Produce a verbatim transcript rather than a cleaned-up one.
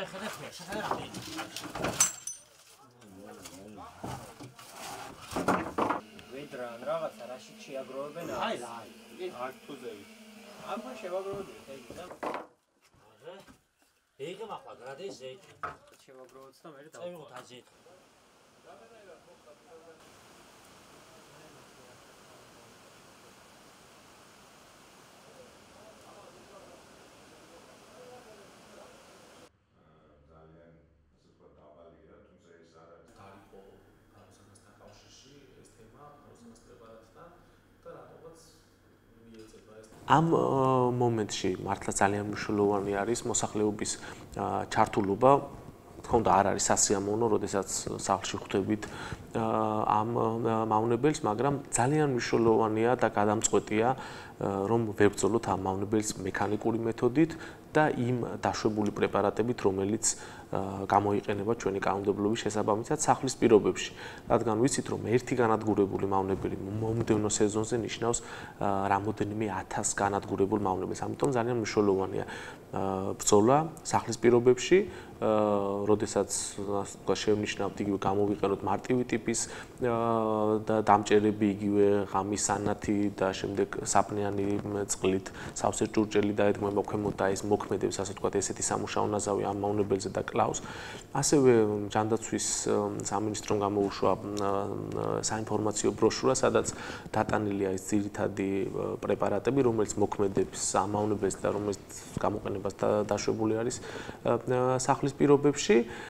შეხედეთ მე, შეხედეთ რა ვიდრა ან რაღაცა რაში შეაგროვებენ აი რა აი თუზები აბა შევაგროვებთ ეგ და აღე ეგ მახლა გრადეს ეგ შევაგროვოთ და მე დავყოთ აზეთ ამ მომენტში მართლა ძალიან მნიშვნელოვანი არის მოსახლეობის ჩართულობა. თქონდა არ არის სასიამოვნო, როდესაც სახლში ხვდებით ამ მავნებელს, მაგრამ ძალიან მნიშვნელოვანია და გადამწყვეტია, რომ ვებრძოლოთ ამ მავნებელს მექანიკური მეთოდით და იმ დაშვებული პრეპარატებით, რომელიც გამოიყენება ჩვენი კანონმდებლობის შესაბამისად სახლის პირობებში. რადგან ვიცით, რომ ერთი განადგურებული მავნებელი მომდევნო სეზონზე ნიშნავს რამოდენიმე ათას განადგურებულ მავნებელს. ამიტომ ძალიან მნიშვნელოვანია ბრძოლა სახლის პირობებში, როდესაც შევნიშნავთ იგივე გამოვიყენოთ მარტივი ტიპის დამჭერები, იგივე ღამის სანათი და შემდეგ საპნიანი წყლით სავსე ჭურჭელი დაედმო მოქმედოთ და ეს მოქმედებს, ასე ვთქვათ, ესეთი სამუშაო ნაზავი ამ მავნებელზე და კლავს. ასევე ჯანდაცვის სამინისტრომ გამოუშვა საინფორმაციო ბროშურა, სადაც დატანილია ეს ძირითადი პრეპარატები, რომელიც მოქმედებს ამ მავნებელს და რომელიც გამოყენებას დაშვებული არის სახლის პირობებში.